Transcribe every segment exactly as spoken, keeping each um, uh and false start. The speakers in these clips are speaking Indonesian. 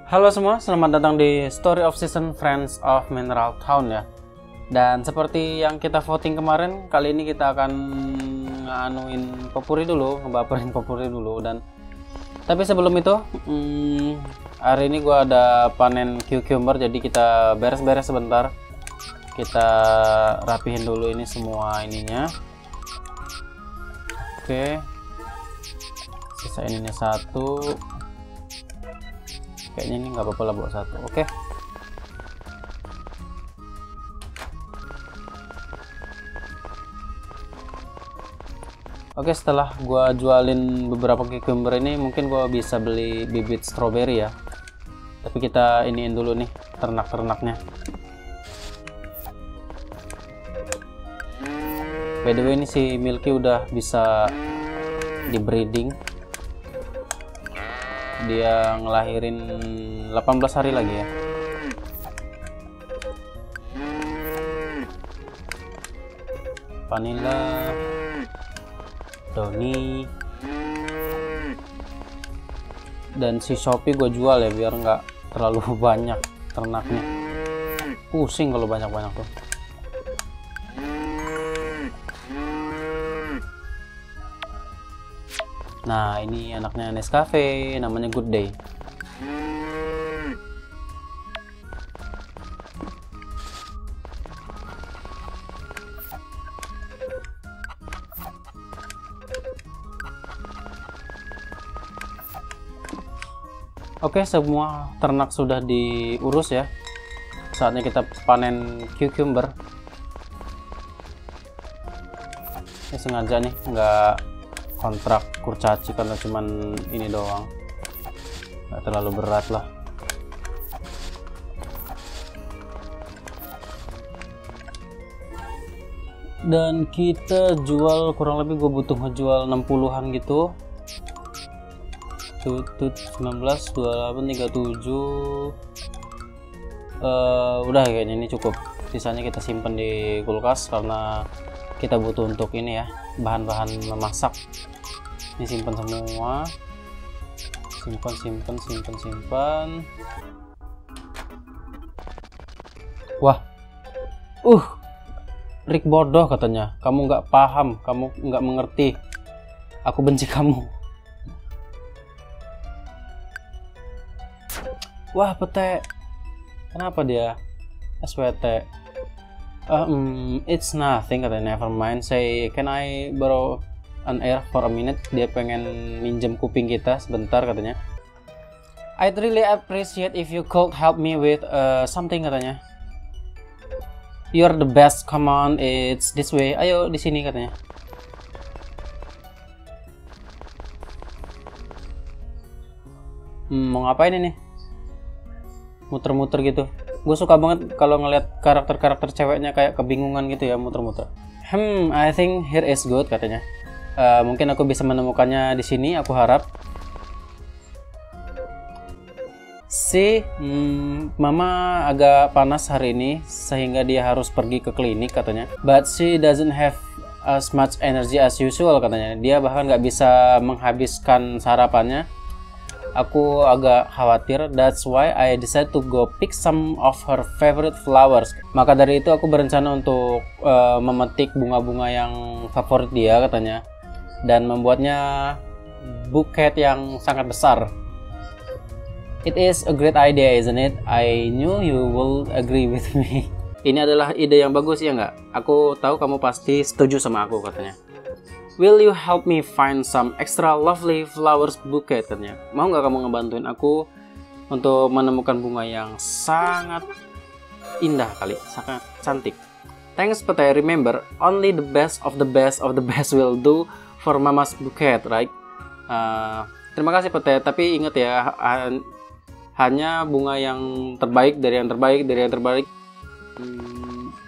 Halo semua, selamat datang di Story of Season Friends of Mineral Town ya. Dan seperti yang kita voting kemarin, kali ini kita akan nganuin popuri dulu, ngebaperin popuri dulu. Dan tapi sebelum itu, hmm, hari ini gua ada panen cucumber, jadi kita beres-beres sebentar. Kita rapihin dulu ini semua ininya. Oke, sisain ini satu. Kayaknya ini nggak apa-apa lah buat satu. Oke. Oke, setelah gua jualin beberapa cucumber ini, mungkin gua bisa beli bibit strawberry ya. Tapi kita iniin dulu nih ternak-ternaknya. By the way, ini si Milky udah bisa di breeding. Dia ngelahirin delapan belas hari lagi ya. Vanilla, Doni, dan si Shopee gue jual ya biar nggak terlalu banyak ternaknya. Pusing kalau banyak-banyak tuh. Nah, ini anaknya Nescafe, namanya Good Day. Oke, semua ternak sudah diurus ya. Saatnya kita panen cucumber. Ini sengaja nih, nggak kontrak kurcaci karena cuman ini doang, nggak terlalu berat lah. Dan kita jual kurang lebih, gue butuh ngejual enam puluhan gitu. Tutut sembilan belas, dua puluh delapan, tiga puluh tujuh. uh, udah kayaknya ini cukup. Sisanya kita simpan di kulkas karena kita butuh untuk ini ya, bahan-bahan memasak. Ini simpan semua, simpan simpan simpan simpan. Wah, uh Rick bodoh katanya, kamu nggak paham, kamu nggak mengerti, aku benci kamu. Wah, pete, kenapa dia S W T? Um, it's nothing katanya, never mind. Say, can I borrow an air for a minute? Dia pengen minjem kuping kita sebentar katanya. I'd really appreciate if you could help me with uh, something katanya. You're the best, come on, it's this way. Ayo di sini katanya. Hmm, mau ngapain ini? Muter-muter gitu. Gue suka banget kalau ngeliat karakter-karakter ceweknya kayak kebingungan gitu ya, muter-muter. Hmm, I think here is good katanya. Uh, mungkin aku bisa menemukannya di sini, aku harap. Si, hmm, mama agak panas hari ini sehingga dia harus pergi ke klinik katanya. But she doesn't have as much energy as usual katanya. Dia bahkan nggak bisa menghabiskan sarapannya. Aku agak khawatir, that's why I decided to go pick some of her favorite flowers. Maka dari itu aku berencana untuk uh, memetik bunga-bunga yang favorit dia katanya, dan membuatnya buket yang sangat besar. It is a great idea, isn't it? I knew you will agree with me. Ini adalah ide yang bagus ya nggak? Aku tahu kamu pasti setuju sama aku katanya. Will you help me find some extra lovely flowers bouquet katanya? Mau nggak kamu ngebantuin aku untuk menemukan bunga yang sangat indah kali, sangat cantik. Thanks, but I remember only the best of the best of the best will do for mama's bouquet, right? Uh, terima kasih Pete, tapi ingat ya, hanya bunga yang terbaik dari yang terbaik dari yang terbaik. Hmm.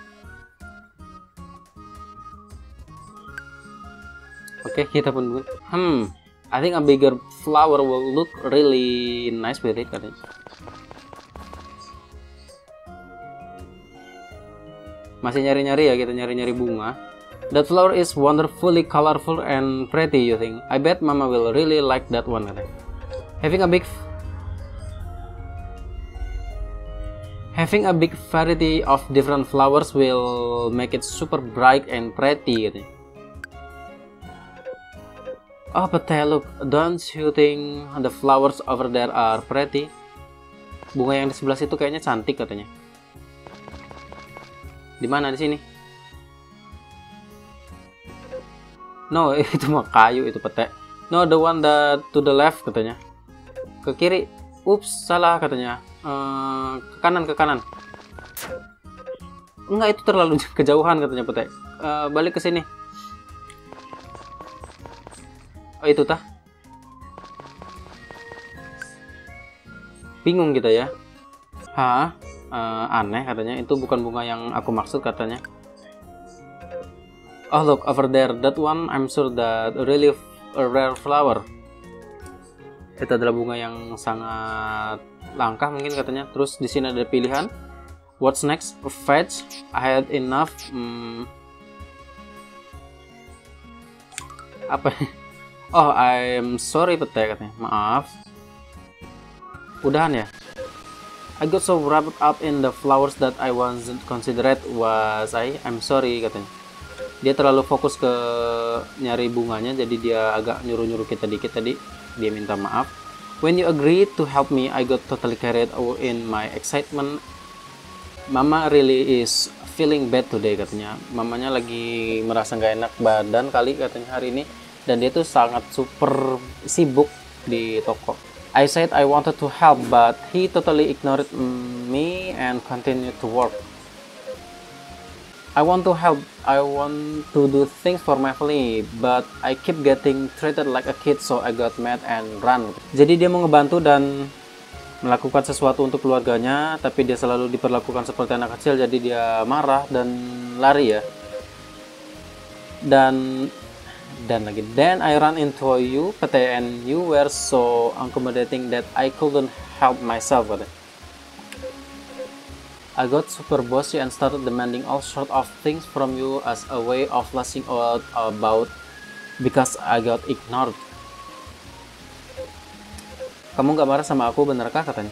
Oke, okay, kita pun hmm, I think a bigger flower will look really nice with it katanya. Masih nyari-nyari ya, kita nyari-nyari bunga. That flower is wonderfully colorful and pretty, you think? I bet mama will really like that one katanya. Having a big Having a big variety of different flowers will make it super bright and pretty katanya. Oh, but look, don't you think the flowers over there are pretty? Bunga yang di sebelah situ kayaknya cantik katanya. Di mana di sini? No, itu mah kayu, itu pete. No, the one that to the left katanya. Ke kiri. Ups, salah katanya. Uh, ke kanan, ke kanan. Enggak, itu terlalu kejauhan katanya pete. Uh, balik ke sini. Oh, itu tah. Bingung kita ya. Hah? Uh, aneh katanya. Itu bukan bunga yang aku maksud katanya. Oh, look over there. That one, I'm sure that really a rare flower. Itu adalah bunga yang sangat langka mungkin katanya. Terus di sini ada pilihan. What's next? Fetch. I had enough. Hmm. Apa? Oh, I'm sorry pete katanya. Maaf. Udahan ya. I got so wrapped up in the flowers that I wasn't considerate was I. I'm sorry katanya. Dia terlalu fokus ke nyari bunganya, jadi dia agak nyuruh-nyuruh kita dikit tadi. Dia minta maaf. When you agreed to help me, I got totally carried away in my excitement. Mama really is feeling bad today katanya. Mamanya lagi merasa nggak enak badan kali katanya hari ini. Dan dia tuh sangat super sibuk di toko. I said I wanted to help, but he totally ignored me and continued to work. I want to help, I want to do things for my family, but I keep getting treated like a kid, so I got mad and run. Jadi dia mau ngebantu dan melakukan sesuatu untuk keluarganya, tapi dia selalu diperlakukan seperti anak kecil, jadi dia marah dan lari ya. Dan dan lagi, then I ran into you, and you were so accommodating that I couldn't help myself. I got super bossy and started demanding all sort of things from you as a way of lashing out about because I got ignored. Kamu gak marah sama aku benerkah katanya?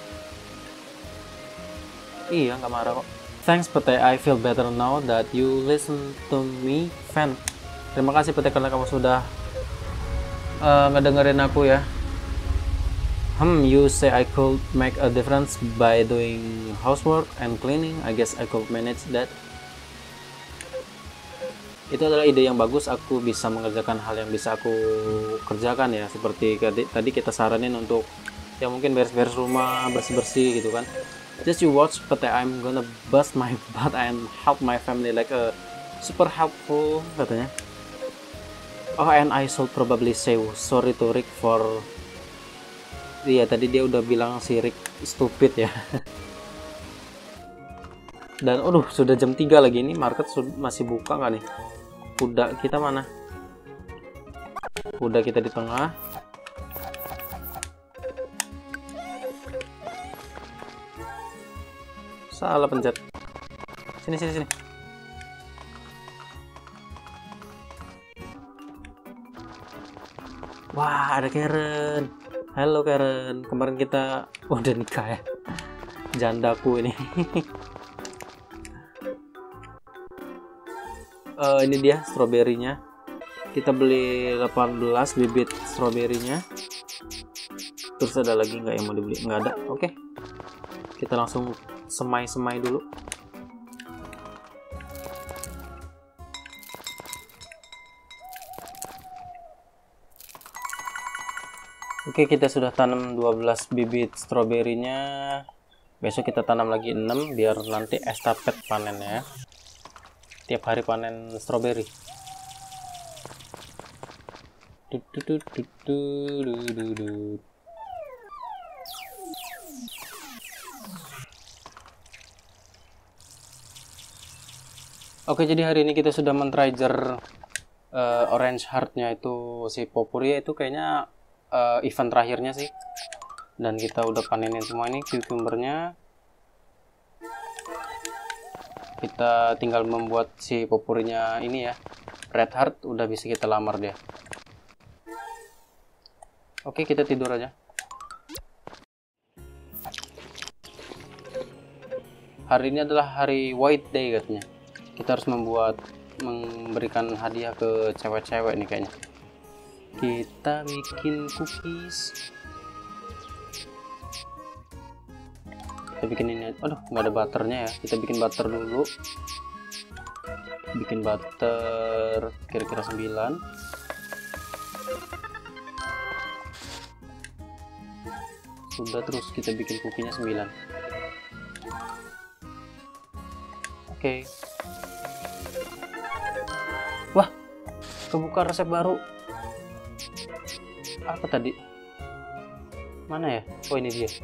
Iya, gak marah kok. Thanks Pete, I feel better now that you listen to me, fan. Terima kasih Pete karena kamu sudah uh, ngedengerin aku ya. Hmm, you say I could make a difference by doing housework and cleaning. I guess I could manage that. Itu adalah ide yang bagus. Aku bisa mengerjakan hal yang bisa aku kerjakan ya. Seperti tadi kita saranin untuk ya mungkin beres-beres rumah, bersih-bersih gitu kan. Just you watch, but I'm gonna bust my butt and help my family like a super helpful katanya. Oh, and I should probably say sorry to Rick for. Iya, tadi dia udah bilang si Rick stupid ya. Dan aduh, sudah jam tiga lagi, ini market masih buka nggak nih? Kuda kita mana? Kuda kita di tengah. Salah pencet. Sini sini sini. Wah, ada Karen. Halo Karen, kemarin kita oh, udah nikah ya, jandaku ini. uh, ini dia stroberinya, kita beli delapan belas bibit stroberinya. Terus ada lagi nggak yang mau dibeli? Nggak ada. Oke, kita langsung semai-semai dulu. Oke, kita sudah tanam dua belas bibit stroberinya. Besok kita tanam lagi enam biar nanti estafet panennya ya. Tiap hari panen stroberi. Oke, jadi hari ini kita sudah men-treasure uh, orange heart-nya itu si Popuria itu kayaknya Uh, event terakhirnya sih, dan kita udah panenin semua ini cucumbernya. Kita tinggal membuat si popurinya ini ya, red heart, udah bisa kita lamar dia. Oke, kita tidur aja. hari ini adalah hari White Day katanya. Kita harus membuat memberikan hadiah ke cewek-cewek nih kayaknya. Kita bikin cookies. Kita bikin ini. Aduh, nggak ada butternya ya. Kita bikin butter dulu. Bikin butter kira-kira sembilan. Sudah, terus kita bikin kukinya sembilan. Oke. Okay. Wah, kebuka resep baru. Apa tadi? Mana ya? Oh, ini dia.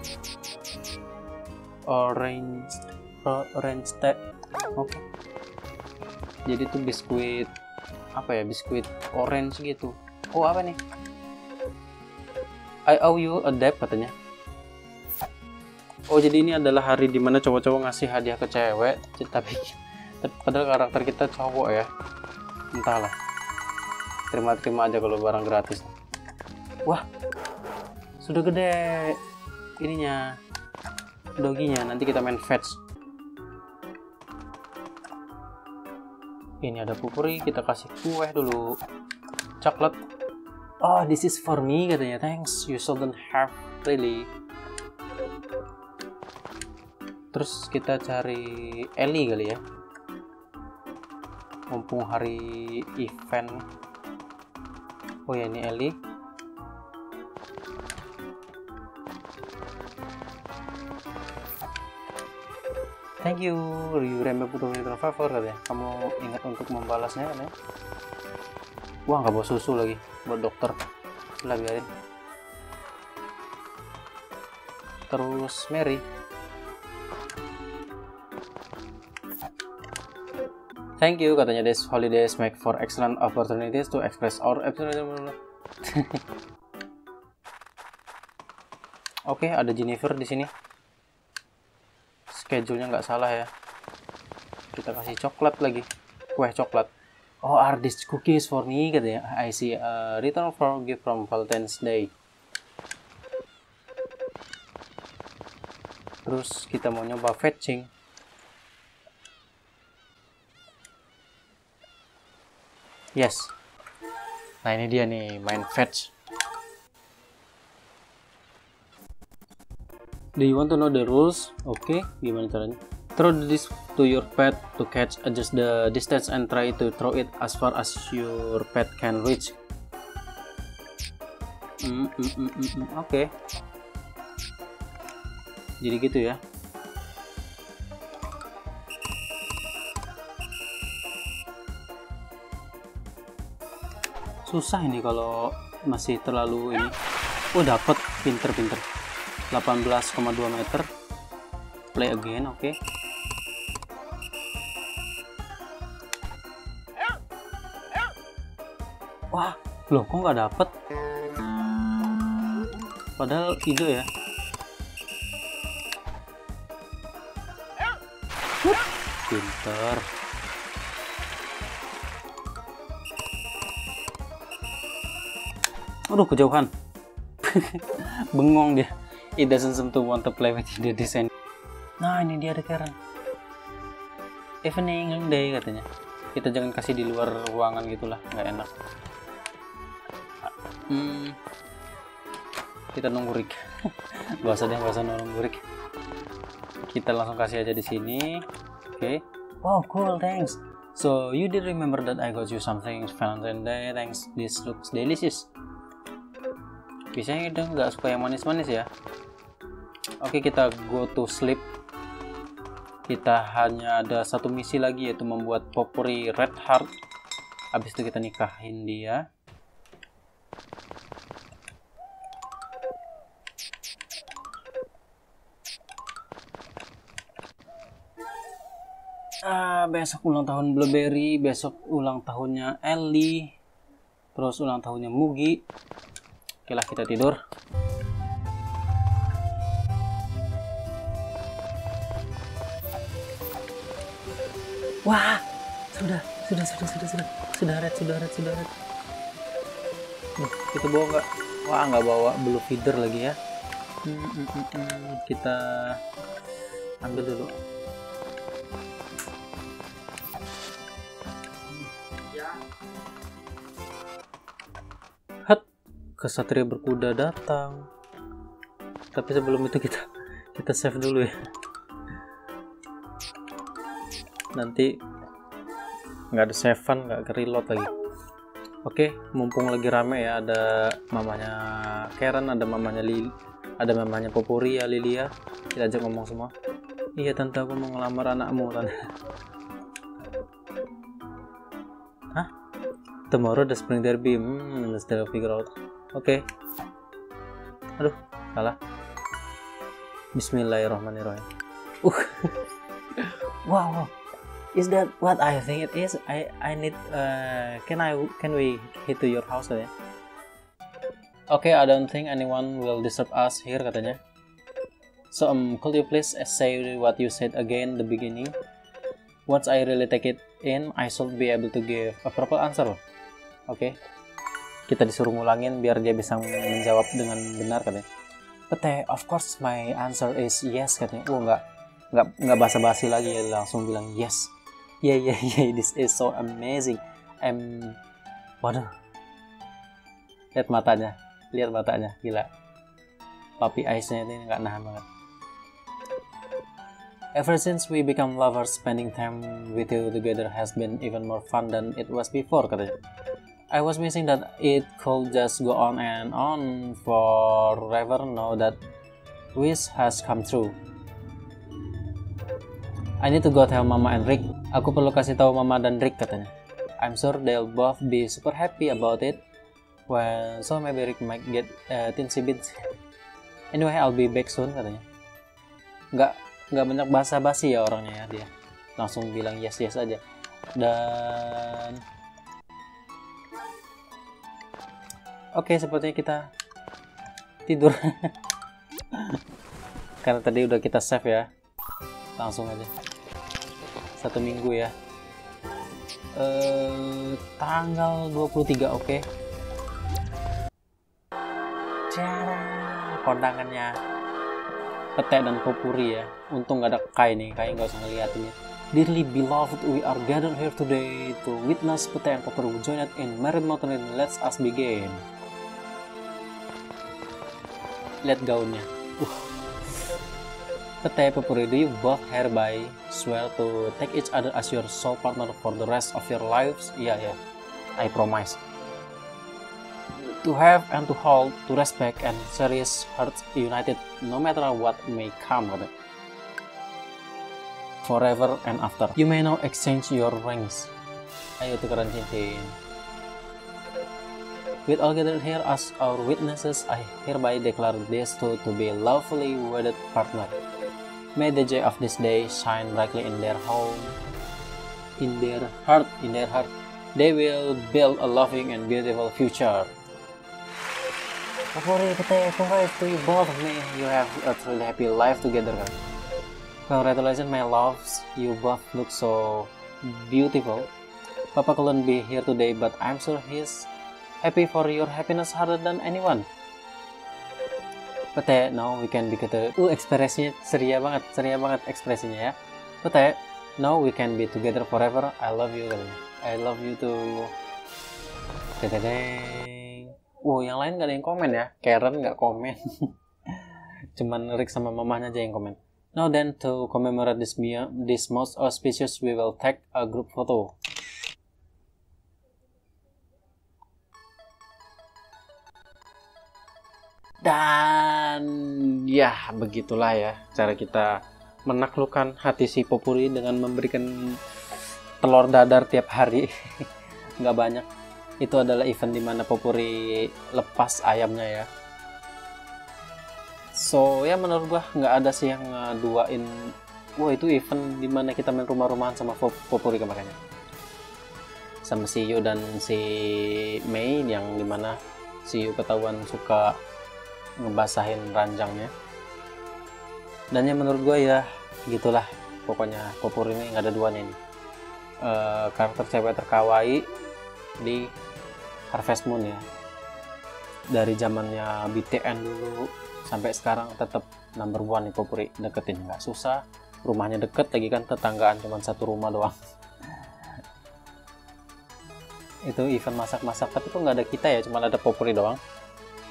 Orange orange tea. Oke. Okay. Jadi itu biskuit apa ya? Biskuit orange gitu. Oh, apa nih? I owe you a debt katanya. Oh, jadi ini adalah hari dimana cowok-cowok ngasih hadiah ke cewek, tapi, tapi padahal karakter kita cowok ya. Entahlah. Terima-terima aja kalau barang gratis. Wah, sudah gede ininya, doginya. Nanti kita main fetch. Ini ada pupuri, kita kasih kue dulu. Coklat. Oh, this is for me katanya. Thanks, you shouldn't have really. Terus kita cari Ellie kali ya, mumpung hari event. Oh ya, ini Ellie. Thank you, you remember to return favor katanya. Kamu ingat untuk membalasnya kan ya? Wah, nggak bawa susu lagi buat dokter. Lah, biarin. Terus Mary. Thank you katanya, these holidays make for excellent opportunities to express our appreciation. Oke, okay, ada Jennifer di sini. Schedule-nya nggak salah ya. Kita kasih coklat lagi, kue coklat. Oh, are these cookies for me katanya. I see a return for gift from Valentine's Day. Terus kita mau nyoba fetching. Yes. Nah, ini dia nih, main fetch. Do you want to know the rules? Oke, okay. Gimana caranya? Throw the disc to your pet to catch, adjust the distance and try to throw it as far as your pet can reach. Mm, mm, mm, mm, mm. Oke. Okay. Jadi gitu ya. Susah ini kalau masih terlalu ini. Oh, dapat, pinter-pinter. delapan belas koma dua meter. Play again, oke. Okay. Wah, loh kok nggak dapet? Padahal hijau ya. Pinter. Aduh, kejauhan. Bengong dia. It doesn't seem to want to play with the design. Nah, ini dia ada Karen. Evening day katanya. Kita jangan kasih di luar ruangan gitulah, nggak enak. Hmm. Kita nunggu Rick. Gak usah deh, gak usah nunggu Rick. Kita langsung kasih aja di sini. Oke. Okay. Wow, cool, thanks. So you did remember that I got you something Valentine's Day. Thanks. This looks delicious. Biasanya kita nggak suka yang manis-manis ya. Oke, kita go to sleep. Kita hanya ada satu misi lagi, yaitu membuat potpourri red heart. Habis itu kita nikahin dia. Ah, besok ulang tahun Blueberry, besok ulang tahunnya Ellie, terus ulang tahunnya Mugi. Oke lah, kita tidur. Wah, sudah, sudah, sudah, sudah, sudah, sudah red, sudah red, sudah red. Nih, kita bawa nggak? Wah, nggak bawa blue feeder lagi ya. Hmm, hmm, hmm, hmm. Kita ambil dulu. Kesatria berkuda datang. Tapi sebelum itu kita kita save dulu ya. Nanti nggak ada save-an, nggak ke reload lagi. Oke, mumpung lagi rame ya, ada mamanya Karen, ada mamanya Lili, ada mamanya Popuri ya, Lilia. Kita ajak ngomong semua. Iya tante, aku mau ngelamar anakmu tante. Hah? Tomorrow the spring derby. Hmm, let's figure out. Oke. Aduh, salah. Bismillahirrahmanirrahim. Uh. Wow. Is that what I think it is? I I need uh can I can we hit to your house ya? Oke, okay, I don't think anyone will disturb us here katanya. So um could you please say what you said again the beginning? Once I really take it in, I should be able to give a proper answer. Oke. Okay. Kita disuruh ngulangin biar dia bisa menjawab dengan benar katanya. But uh, of course my answer is yes katanya. Oh enggak enggak enggak basa-basi lagi ya, langsung bilang yes. Yeah, yeah, yeah, this is so amazing. I'm, waduh, lihat matanya, lihat matanya, gila. Puppy eyes-nya ini nggak nahan banget. Ever since we become lovers, spending time with you together has been even more fun than it was before, katanya. I was wishing that it could just go on and on forever. Now that wish has come true. I need to go tell Mama and Rick. Aku perlu kasih tahu Mama dan Rick katanya. I'm sure they'll both be super happy about it. Well, so maybe Rick might get uh, teensy bit. Anyway, I'll be back soon katanya. Nggak nggak banyak basa-basi ya orangnya ya dia. Langsung bilang yes yes aja. Dan oke, sepertinya kita tidur. Karena tadi udah kita save ya. Langsung aja. Satu minggu ya. Eh, tanggal dua puluh tiga, oke. Okay. Cara kondangannya Pete dan Popuri ya. Untung gak ada Kai nih, Kai nggak usah ngeliatinnya. Dearly beloved, we are gathered here today to witness Pete and Popuri joined in married matrimony. Let's us begin. Lihat gaunnya. Uh. Pete, Popuri, do you both hereby swear to take each other as your sole partner for the rest of your lives? Yeah, yeah, I promise. To have and to hold, to respect and cherish hearts united, no matter what may come. Forever and after. You may now exchange your rings. Ayo tukeran cincin. With all gathered here as our witnesses, I hereby declare this two to be lawfully wedded partner. May the joy of this day shine brightly in their home, in their heart, in their heart. They will build a loving and beautiful future. Popuri, Pete, congrats to you both of me. You have a truly happy life together. Congratulations, my loves. You both look so beautiful. Papa couldn't be here today, but I'm sure he's happy for your happiness harder than anyone. Pete, now we can be together. Uh, ekspresinya ceria banget, ceria banget ekspresinya ya. Pete, now we can be together forever. I love you, I love you too. Dedeng. Wow, yang lain gak ada yang komen ya. Karen gak komen. Cuman Rick sama mamanya aja yang komen. Now then, to commemorate this, this most auspicious, we will take a group photo. Dan ya begitulah ya cara kita menaklukkan hati si Popuri dengan memberikan telur dadar tiap hari. Nggak banyak. Itu adalah event dimana Popuri lepas ayamnya ya. So ya menurut gua nggak ada sih yang ngaduain. Wah itu event dimana kita main rumah-rumahan sama Popuri kemarinnya. Sama si Yu dan si Mei yang dimana si Yu ketahuan suka ngebasahin ranjangnya. Dan ya menurut gue ya gitulah pokoknya Popuri ini nggak ada duanya ini. E, karakter cewek terkawaii di Harvest Moon ya, dari zamannya B T N dulu sampai sekarang tetap number one nih Popuri. Deketin nggak susah, rumahnya deket lagi kan, tetanggaan cuma satu rumah doang. Itu event masak-masak tapi tuh nggak ada kita ya, cuma ada Popuri doang.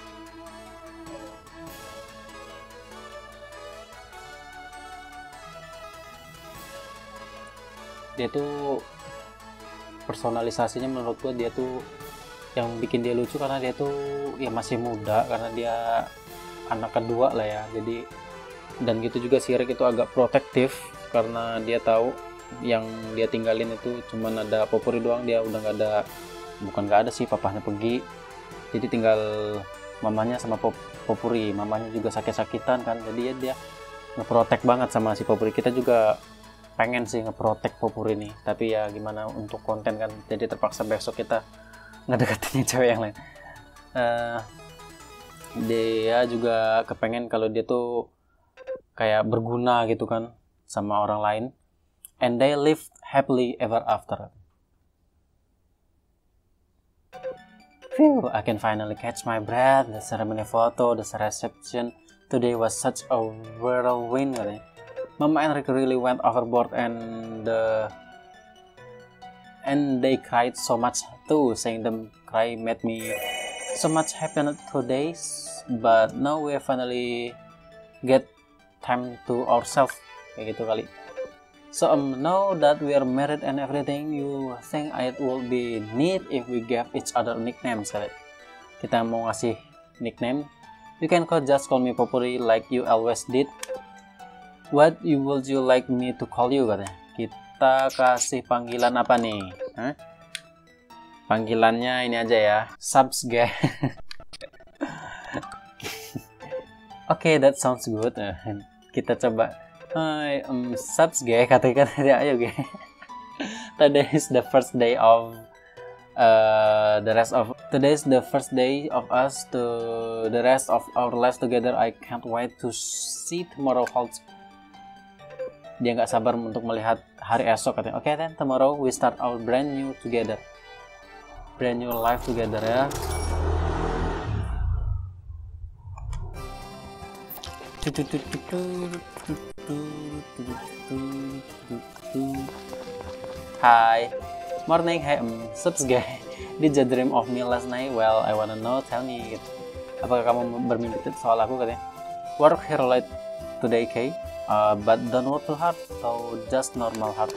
Dia tuh personalisasinya menurut gua dia tuh yang bikin dia lucu karena dia tuh ya masih muda, karena dia anak kedua lah ya. Jadi dan gitu juga si Rick itu agak protektif karena dia tahu yang dia tinggalin itu cuman ada Popuri doang, dia udah nggak ada, bukan nggak ada sih, papahnya pergi, jadi tinggal mamanya sama Pop Popuri. Mamanya juga sakit-sakitan kan, jadi ya dia ngeprotek banget sama si Popuri. Kita juga pengen sih ngeprotek Popuri nih, tapi ya gimana untuk konten kan, jadi terpaksa besok kita ngedeketin cewek yang lain. Uh, dia juga kepengen kalau dia tuh kayak berguna gitu kan sama orang lain. And they live happily ever after. Phew, I can finally catch my breath. The ceremony photo, the reception today was such a whirlwind. Mama and Rick really went overboard, and the and they cried so much too. Saying them cry made me so much happy today. But now we finally get time to ourselves, kayak gitu kali. So um, now that we are married and everything, you think it would be neat if we gave each other nicknames, kali. Kita mau ngasih nickname. You can call, just call me Popuri like you always did. What you would you like me to call you, katanya? Kita kasih panggilan apa nih? Hah? Panggilannya ini aja ya, Subs guy. Oke, okay, that sounds good. Kita coba. Hai, um, Subs guy, katakan dia, ayo guy. Today is the first day of uh, the rest of today is the first day of us to the rest of our lives together. I can't wait to see tomorrow holds. Dia nggak sabar untuk melihat hari esok, katanya. Oke, okay, then tomorrow we start our brand new together, brand new life together ya. Hi, morning, hey, um, Subs guy. Did you dream of me last night? Well, I wanna know. Tell me. Apakah kamu bermimpi soal aku, katanya? Work here late today, Kay. Uh, but don't work too hard, so just normal hard.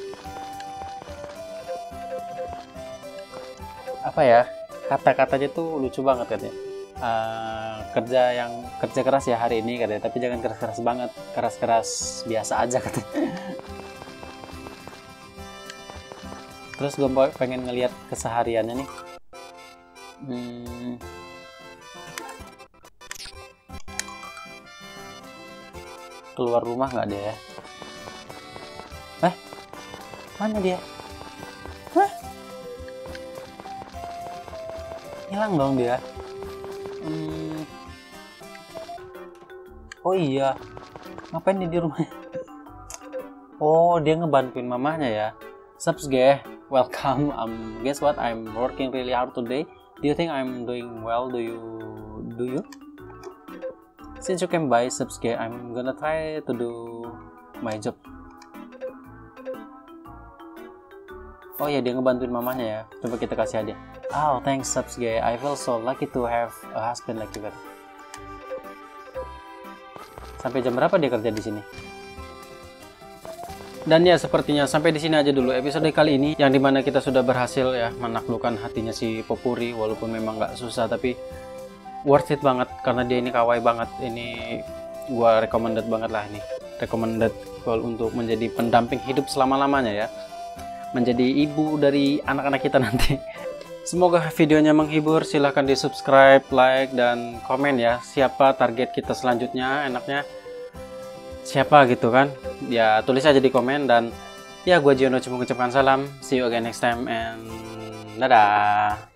Apa ya? Kata-katanya tuh lucu banget, katanya. Uh, kerja yang kerja keras ya hari ini, katanya, tapi jangan keras-keras banget, keras-keras biasa aja, katanya. Terus gue pengen ngeliat kesehariannya nih. hmm. Keluar rumah nggak dia ya? Eh, mana dia? Hah? Hilang dong dia. Hmm. Oh iya, ngapain dia di rumah? Oh, dia ngebantuin mamahnya ya. Subs guys, welcome. Um, guess what? I'm working really hard today. Do you think I'm doing well? Do you? Do you? Since you came by, Subs guys, I'm gonna try to do my job. Oh ya, dia ngebantuin mamahnya ya. Coba kita kasih hadiah. Oh, thanks Subs guys. I feel so lucky to have a husband like you guys. Sampai jam berapa dia kerja di sini? Dan ya sepertinya sampai di sini aja dulu episode kali ini, yang dimana kita sudah berhasil ya menaklukkan hatinya si Popuri, walaupun memang nggak susah tapi worth it banget karena dia ini kawaii banget. Ini gua recommended banget lah, ini recommended kalau untuk menjadi pendamping hidup selama-lamanya ya, menjadi ibu dari anak-anak kita nanti. Semoga videonya menghibur. Silahkan di subscribe, like, dan komen ya, siapa target kita selanjutnya, enaknya siapa gitu kan ya, tulis aja di komen. Dan ya, gue Giono cuma mengucapkan salam, see you again next time, and dadah.